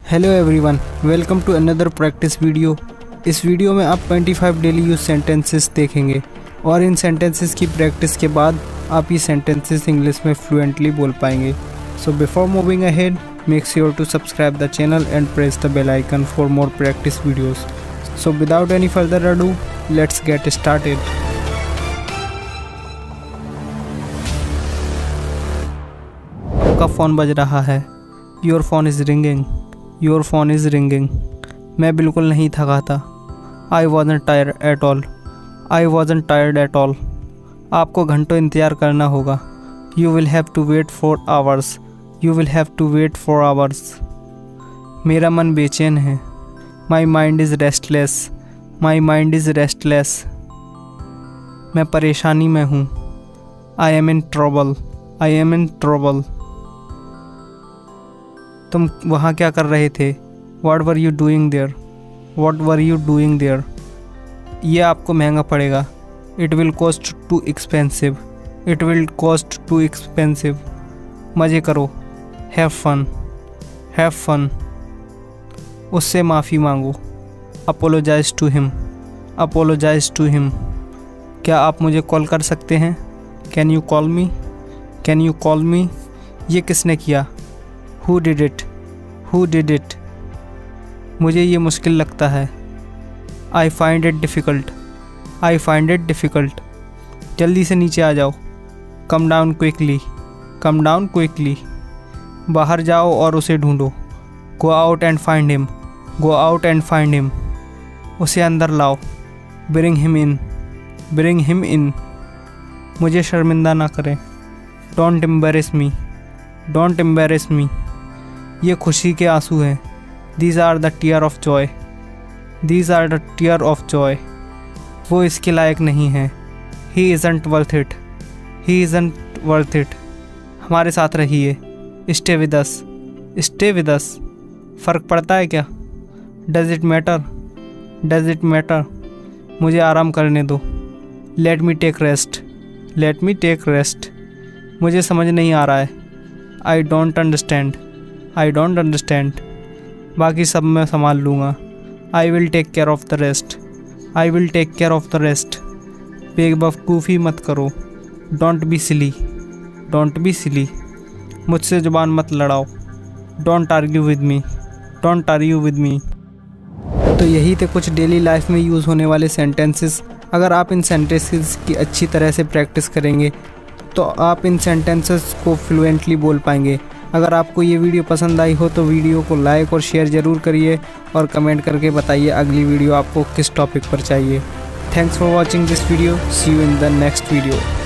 Hello everyone, welcome to another practice video. इस video में आप 25 डेली यूज सेंटेंसेस देखेंगे और इन सेंटेंसेस की प्रैक्टिस के बाद आप ये सेंटेंसेस इंग्लिश में फ्लुएंटली बोल पाएंगे। So before moving ahead, make sure to subscribe the channel and press the bell icon for more practice videos. So without any further ado, let's get started. आपका phone बज रहा है। Your phone is ringing. Your phone is ringing. मैं बिल्कुल नहीं थका था। I wasn't tired at all. I wasn't tired at all. आपको घंटों इंतज़ार करना होगा। You will have to wait for hours. You will have to wait for hours. मेरा मन बेचैन है। My mind is restless. My mind is restless. मैं परेशानी में हूँ। I am in trouble. I am in trouble. तुम वहाँ क्या कर रहे थे? What were you doing there? What were you doing there? ये आपको महंगा पड़ेगा। It will cost too expensive. It will cost too expensive. मज़े करो। Have fun. Have fun. उससे माफ़ी मांगो। Apologize to him. Apologize to him. क्या आप मुझे कॉल कर सकते हैं? Can you call me? Can you call me? ये किसने किया? Who did it? Who did it? मुझे ये मुश्किल लगता है। I find it difficult. I find it difficult. जल्दी से नीचे आ जाओ। Come down quickly. Come down quickly. बाहर जाओ और उसे ढूंढो। Go out and find him. Go out and find him. उसे अंदर लाओ। Bring him in. Bring him in. मुझे शर्मिंदा ना करें। Don't embarrass me. Don't embarrass me. ये खुशी के आंसू हैं। These are the tear of joy. These are the tear of joy. वो इसके लायक नहीं है। He isn't worth it. He isn't worth it. हमारे साथ रहिए। Stay with us. Stay with us. फ़र्क पड़ता है क्या? Does it matter? Does it matter? मुझे आराम करने दो। Let me take rest. Let me take rest. मुझे समझ नहीं आ रहा है। I don't understand. I don't understand. बाकी सब मैं संभाल लूँगा। I will take care of the rest. I will take care of the rest. बेवकूफ़ी मत करो। Don't be silly. Don't be silly. मुझसे ज़ुबान मत लड़ाओ। Don't argue with me. Don't argue with me. तो यही थे कुछ डेली लाइफ में यूज़ होने वाले सेंटेंसेस। अगर आप इन सेंटेंसेस की अच्छी तरह से प्रैक्टिस करेंगे तो आप इन सेंटेंसेस को फ्लुएंटली बोल पाएंगे। अगर आपको ये वीडियो पसंद आई हो तो वीडियो को लाइक और शेयर ज़रूर करिए और कमेंट करके बताइए अगली वीडियो आपको किस टॉपिक पर चाहिए। Thanks for watching this video. See you in the next video.